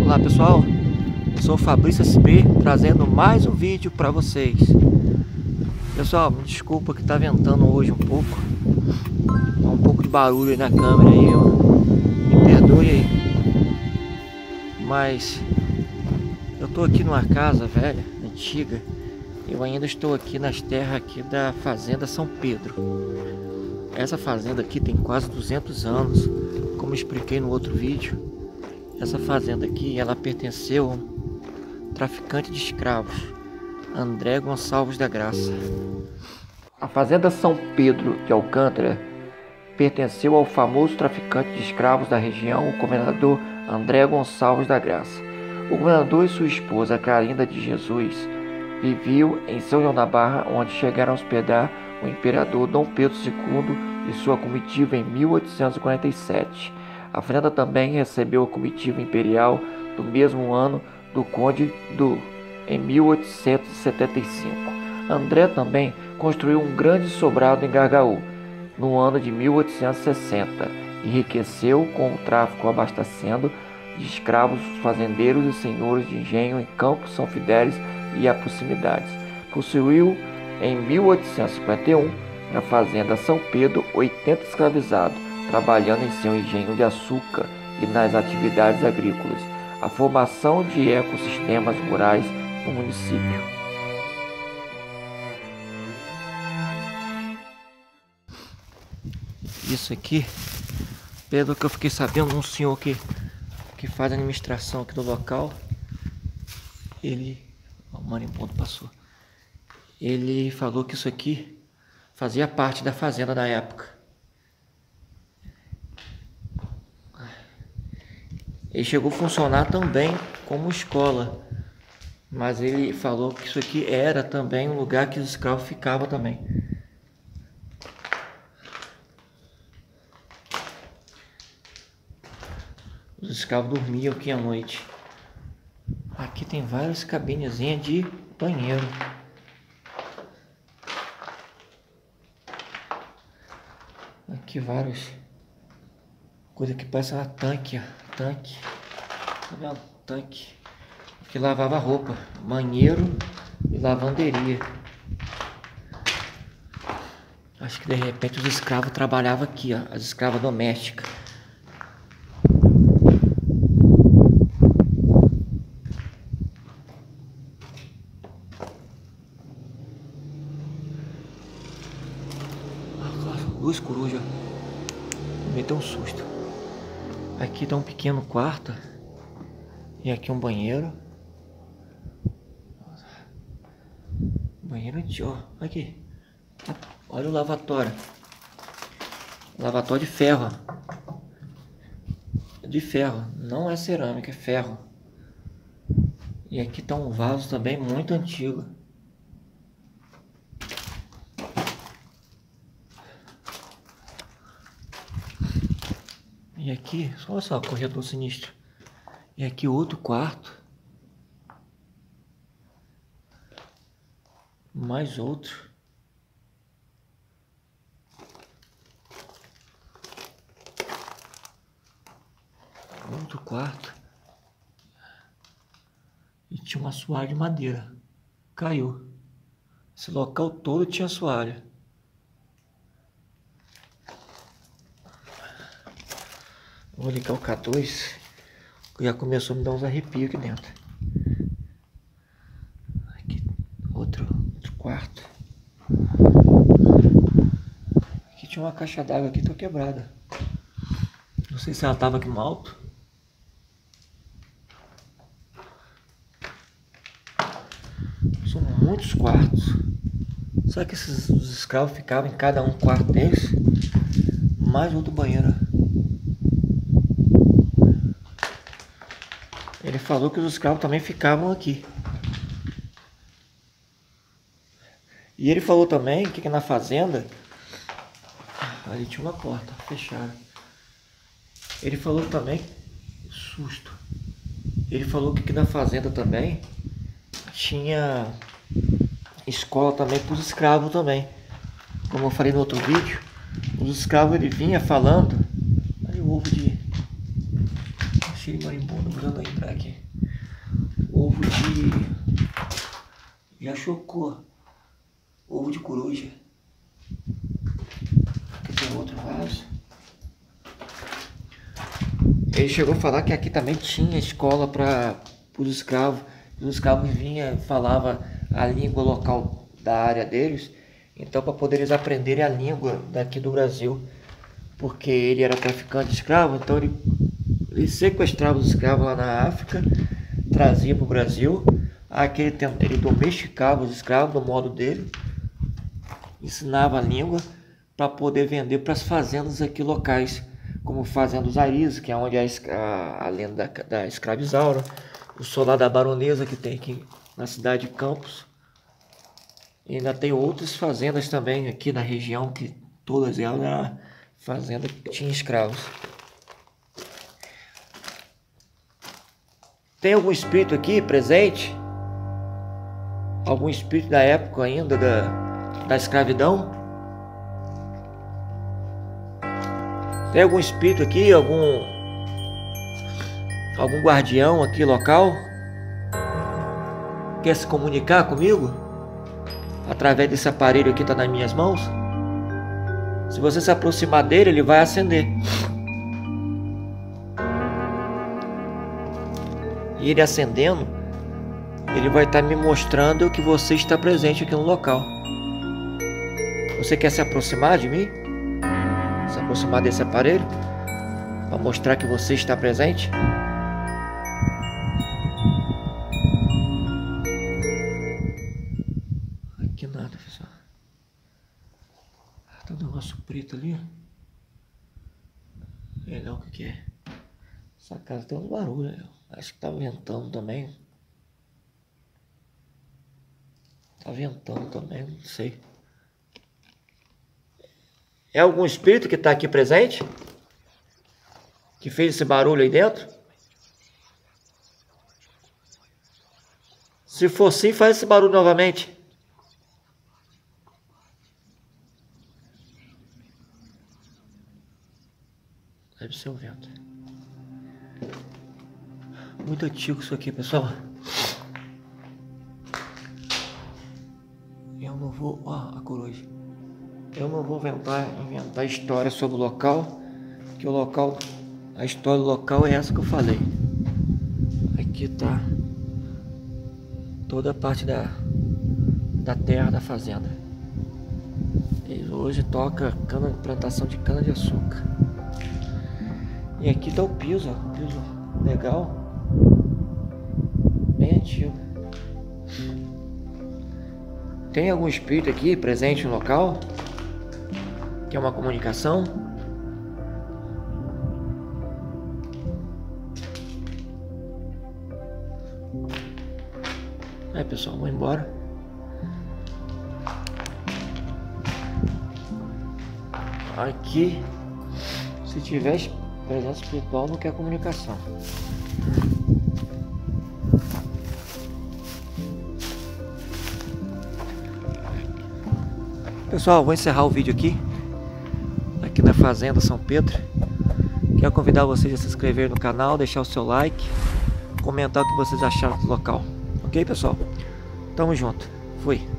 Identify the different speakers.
Speaker 1: Olá pessoal, eu sou o Fabrício SP trazendo mais um vídeo para vocês. Pessoal, me desculpa que tá ventando hoje um pouco, tá um pouco de barulho aí na câmera aí, me perdoe aí. Mas eu tô aqui numa casa velha, antiga. Eu ainda estou aqui nas terras aqui da Fazenda São Pedro. Essa fazenda aqui tem quase 200 anos, como expliquei no outro vídeo. Essa fazenda aqui, ela pertenceu a um traficante de escravos, André Gonçalves da Graça. A Fazenda São Pedro de Alcântara pertenceu ao famoso traficante de escravos da região, o comendador André Gonçalves da Graça. O governador e sua esposa, Clarinda de Jesus, viviam em São João da Barra, onde chegaram a hospedar o imperador Dom Pedro II e sua comitiva em 1847. A fazenda também recebeu a comitiva imperial do mesmo ano do Conde em 1875. André também construiu um grande sobrado em Gargaú, no ano de 1860. Enriqueceu com o tráfico abastecendo de escravos os fazendeiros e senhores de engenho em Campos São Fidélis e a proximidades. Possuiu em 1851 na Fazenda São Pedro 80 escravizados, trabalhando em seu engenho de açúcar e nas atividades agrícolas, a formação de ecossistemas rurais no município. Isso aqui, pelo que eu fiquei sabendo, um senhor que faz administração aqui do local, o marimbondo passou, ele falou que isso aqui fazia parte da fazenda na época. Ele chegou a funcionar também como escola, mas ele falou que isso aqui era também um lugar que os escravos ficavam também. Os escravos dormiam aqui à noite. Aqui tem várias cabinezinhas de banheiro. Aqui vários coisa que parece uma tanque, ó. Tanque, tá vendo? Tanque que lavava roupa, banheiro e lavanderia. Acho que de repente os escravos trabalhavam aqui, ó, as escravas domésticas. Duas corujas, me meteu um susto. Aqui tá um pequeno quarto e aqui um banheiro. Banheiro de ó, aqui. Olha o lavatório. Lavatório de ferro. De ferro, não é cerâmica, é ferro. E aqui tá um vaso também muito antigo. E aqui, olha só, corredor sinistro. E aqui outro quarto. Mais outro. Outro quarto. E tinha uma assoalho de madeira. Caiu. Esse local todo tinha assoalho. Vou ligar o K2, que já começou a me dar uns arrepios aqui dentro. Aqui, outro quarto. Aqui tinha uma caixa d'água aqui, tô quebrada. Não sei se ela tava aqui no alto. São muitos quartos. Será que os escravos ficavam em cada um quarto deles? Mais outro banheiro. Ele falou que os escravos também ficavam aqui. E ele falou também que aqui na fazenda, ali tinha uma porta fechada. Ele falou também, susto. Ele falou que aqui na fazenda também tinha escola também para os escravos também. Como eu falei no outro vídeo, os escravos ele vinha falando. Olha o ovo de cheio de marimbondo, mas eu não entrar aqui. Ovo de... Já chocou. Ovo de coruja. Aqui tem outro vaso. Ele chegou a falar que aqui também tinha escola para os escravos. Os escravos vinham, falavam a língua local da área deles. Então, para poder eles aprenderem a língua daqui do Brasil. Porque ele era traficante de escravo, então ele sequestrava os escravos lá na África, trazia para o Brasil. Aqui ele domesticava os escravos do modo dele, ensinava a língua para poder vender para as fazendas aqui locais, como Fazenda dos Arizes, que é onde a lenda da escravizaura, o solar da baronesa que tem aqui na cidade de Campos. E ainda tem outras fazendas também aqui na região, que todas elas eram fazenda que tinha escravos. Tem algum espírito aqui presente? Algum espírito da época ainda da escravidão? Tem algum espírito aqui? Algum guardião aqui local? Quer se comunicar comigo? Através desse aparelho aqui que está nas minhas mãos? Se você se aproximar dele, ele vai acender. E ele acendendo, ele vai estar me mostrando que você está presente aqui no local. Você quer se aproximar de mim? Se aproximar desse aparelho? Para mostrar que você está presente? Aqui nada, pessoal. Tá um negócio preto ali. Sei lá o que é. Essa casa tem um barulho. Acho que tá ventando também. Tá ventando também, não sei. É algum espírito que tá aqui presente? Que fez esse barulho aí dentro? Se for sim, faz esse barulho novamente. Deve ser o vento. Muito antigo isso aqui, pessoal. Eu não vou... Ó, a coruja. Eu não vou inventar história sobre o local. Que o local... A história do local é essa que eu falei. Aqui tá... toda a parte da terra da fazenda. Eles hoje toca plantação de cana de açúcar. E aqui tá o piso, ó. Piso legal. Bem antigo. Tem algum espírito aqui presente no local? Que é uma comunicação? Aí, pessoal, vou embora. Aqui, se tiver presença espiritual, não quer comunicação. Pessoal, vou encerrar o vídeo aqui na Fazenda São Pedro. Quero convidar vocês a se inscrever no canal, deixar o seu like, comentar o que vocês acharam do local. Ok, pessoal? Tamo junto. Fui.